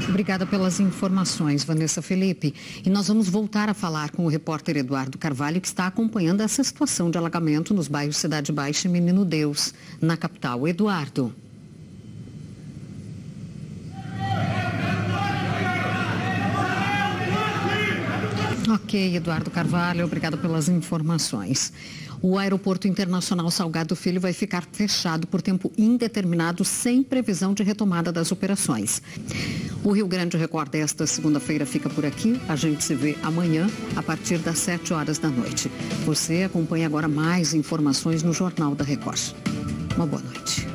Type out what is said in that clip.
Obrigada pelas informações, Vanessa Felipe. E nós vamos voltar a falar com o repórter Eduardo Carvalho, que está acompanhando essa situação de alagamento nos bairros Cidade Baixa e Menino Deus, na capital. Eduardo. Ok, Eduardo Carvalho, obrigado pelas informações. O Aeroporto Internacional Salgado Filho vai ficar fechado por tempo indeterminado, sem previsão de retomada das operações. O Rio Grande Record desta segunda-feira fica por aqui. A gente se vê amanhã, a partir das 7 horas da noite. Você acompanha agora mais informações no Jornal da Record. Uma boa noite.